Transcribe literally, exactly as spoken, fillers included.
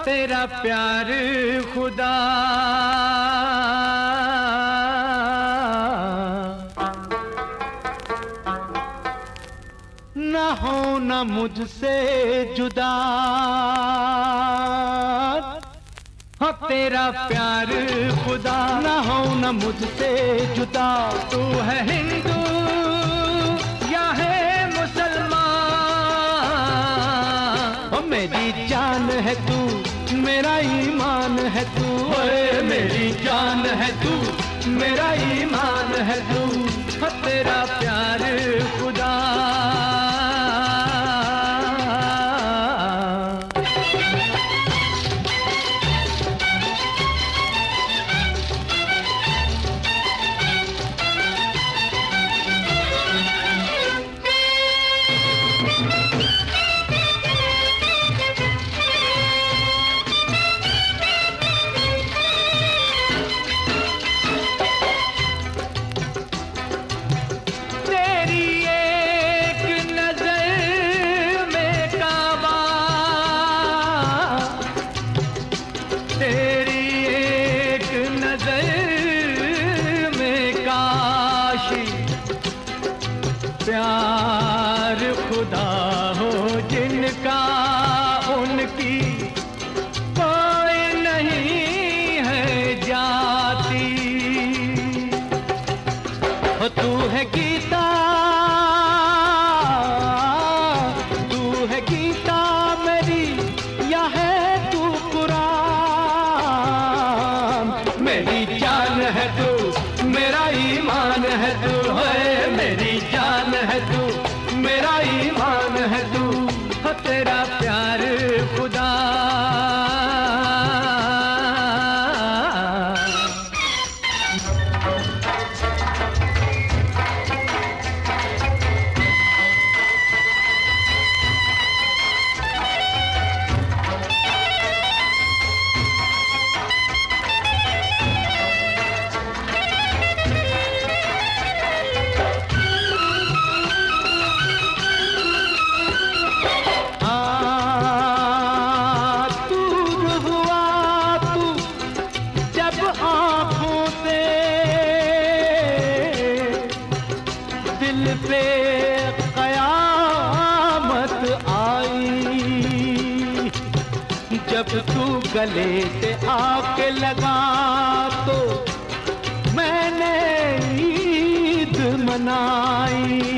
तेरा प्यार खुदा न हो न मुझसे जुदा, हो तेरा प्यार खुदा न हो न मुझसे जुदा। तू है हिंदू या है मुसलमान, ओ मेरी जान है तू मेरा ईमान है तू, ओए मेरी जान है तू मेरा ईमान है तू। हो तेरा प्यार खुदा प्यार खुदा हो जिनका, उनकी कोई नहीं है जाती। हो तू है गीता, तू है गीता मेरी या है तू कुरान। मेरी जान है तू मेरा ईमान है तू, है मेरी जान है तू मेरा ईमान है तू। हो तेरा प्यार खुदा पे कयामत आई। जब तू गले से आके लगा तो मैंने ईद मनाई।